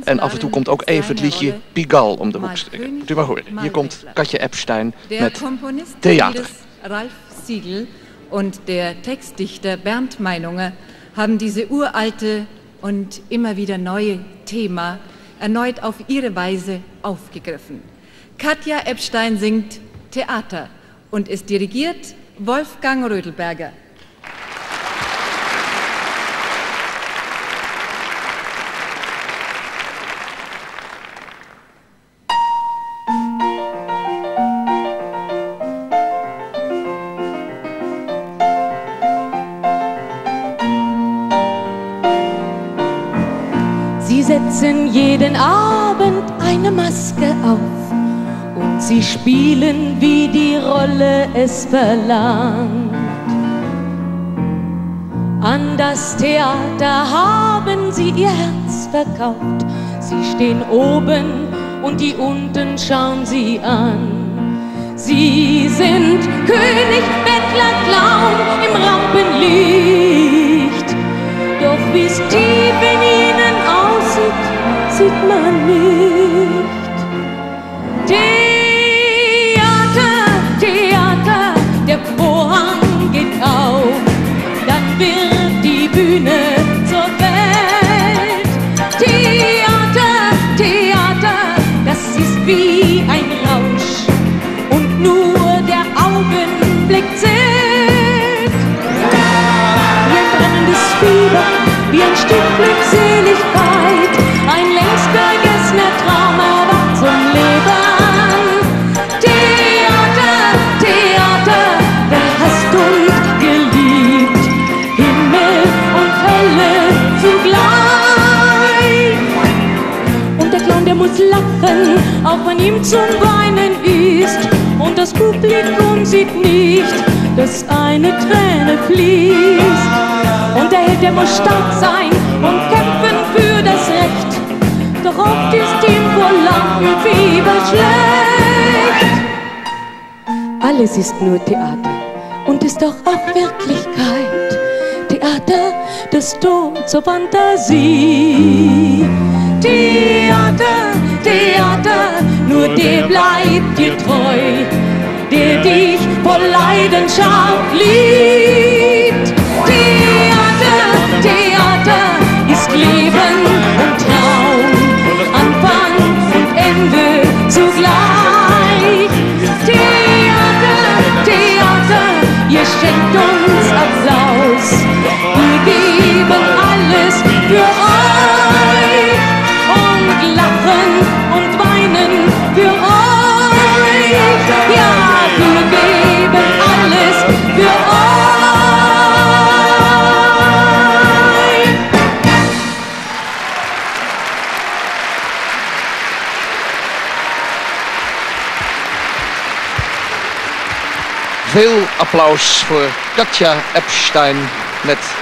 En af en toe komt ook even het liedje Pigalle om de hoek steken. Moet u maar horen. Hier komt Katja Ebstein met Theater. Ralf Siegel und der Textdichter Bernd Meinunger haben diese uralte und immer wieder neue Thema erneut auf ihre Weise aufgegriffen. Katja Ebstein singt Theater und es dirigiert Wolfgang Rödelberger. Sie setzen jeden Abend eine Maske auf und sie spielen, wie die Rolle es verlangt. An das Theater haben sie ihr Herz verkauft. Sie stehen oben und die unten schauen sie an. Sie sind König, Bettler, Clown im Rampenlicht. Doch wie's tief in ihnen aussieht, sieht man nicht. Theater, Theater, der Vorhang geht auf, dann wird die Bühne zur Welt. Theater, Theater, das ist wie ein Rausch und nur der Augenblick zählt. Wie ein brennendes Fieber, wie ein Stück Glückseligkeit, ein längst vergessener Traum erwacht zum Leben. Theater, Theater, wer hasst und geliebt, Himmel und Hölle zugleich. Und der Clown, der muss lachen, auch wenn ihm zum Weinen ist. Und das Publikum sieht nicht, dass eine Träne fließt. Und der Held, der muss stark sein und kämpfen für das Recht. Doch oft ist ihm vor Lampenfieber schlecht. Alles ist nur Theater und ist doch auch Wirklichkeit. Theater, das Tor zur Fantasie. Theater, Theater, nur der bleibt dir treu, der dich voll Leidenschaft liebt. Theater, Theater ist Leben und Traum, Anfang und Ende zugleich. Theater, Theater, ihr schenkt uns Applaus, wir geben alles für euch und lachen und weinen für euch. Ja, wir geben alles für euch. Veel applaus voor Katja Ebstein met